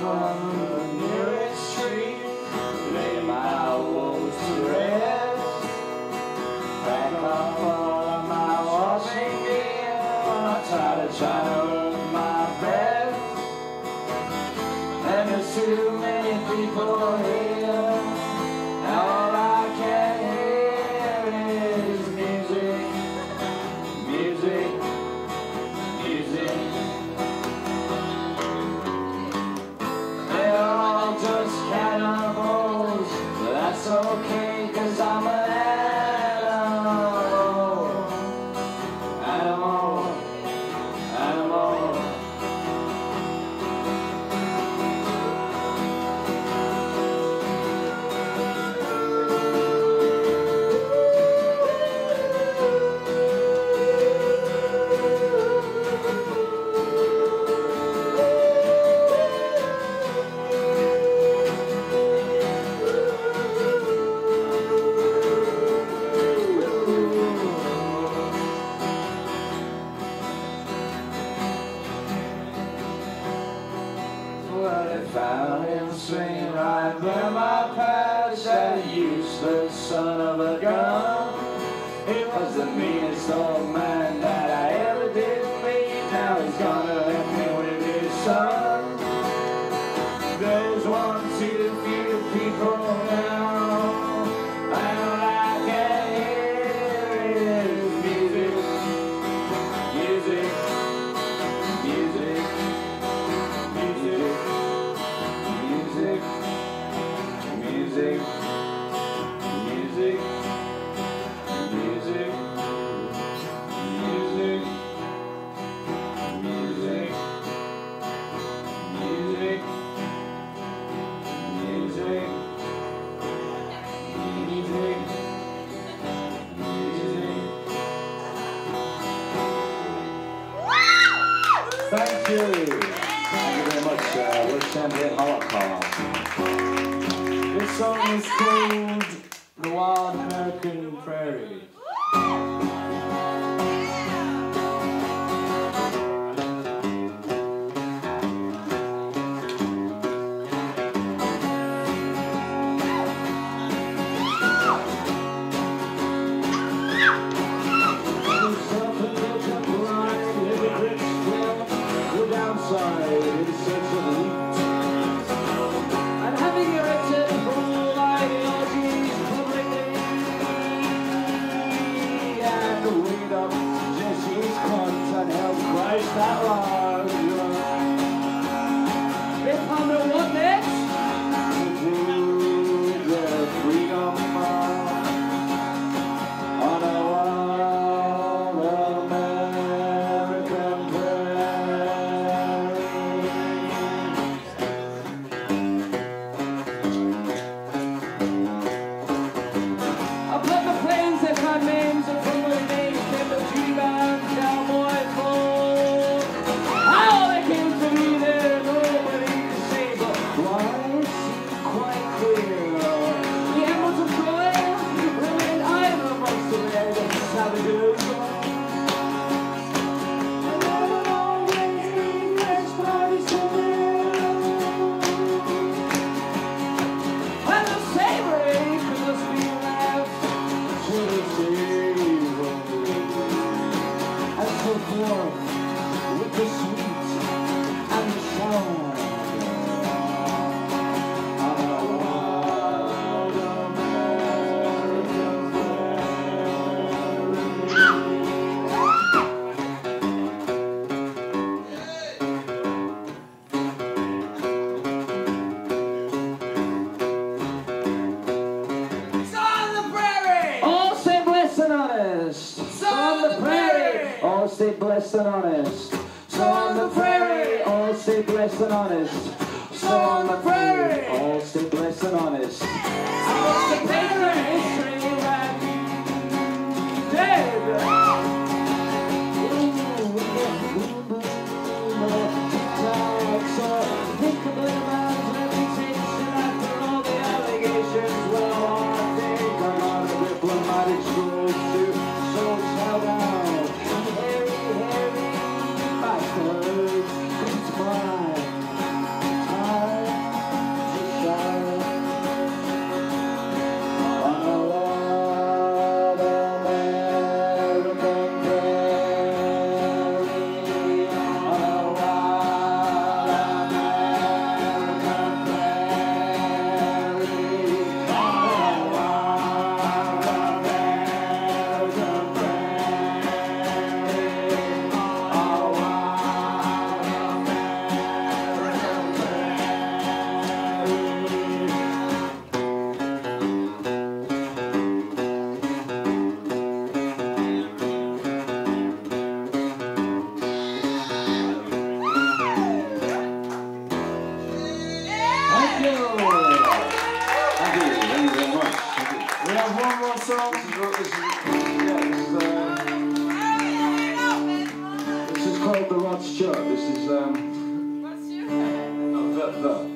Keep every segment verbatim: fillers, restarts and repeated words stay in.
from the nearest tree, lay my woes to rest, pack up all of my washing gear, I try to try to earn my breath, and there's too many people here, all I can hear is music, music, music. They're all just cannibals, but that's okay, cause I'm an animal, animal, animal. Well, if I didn't swing right by my patch, that useless son of a gun. He was the meanest old man that I ever did meet. Now he's gonna let me with his son. There's one too few people now, and all I can hear is music, music, music, music, music, music, music, music, music, music, music, music, music, music. Thank you. Thank you very much. Uh, with Champagne Holocaust. This song is called The Wild American Prairie. And having erected all ideologies publicly, and weighed up Jesse's cunt and held Christ at large, they ponder what next? To do their freedom on a wild American prairie. Upon the plains they found names, and from their names came the G-Man cowboy folk. How they came to be there, nobody can say, but why it seemed quite clear. The embers of Troy remained idle amongst the dead savages. And there would always be fresh parties to live. And the savory could just be left to the table, and so forth with the sweet and the sour on a wild American All stay blessed and honest. So on the prairie, all stay blessed and honest. So on the prairie, all stay blessed and honest. So on the prairie, all stay blessed and honest. I want to pay the history right dead. So think about man's reputation after all the allegations. Well, I think I'm on a diplomatic schools too. So shout out, Harry, Harry, bastard, it's mine. I shirt. This is um. What's your Oh, the, the, the, the.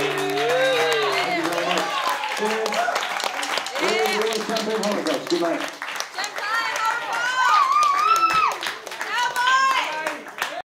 Champagne Holocaust. Good night.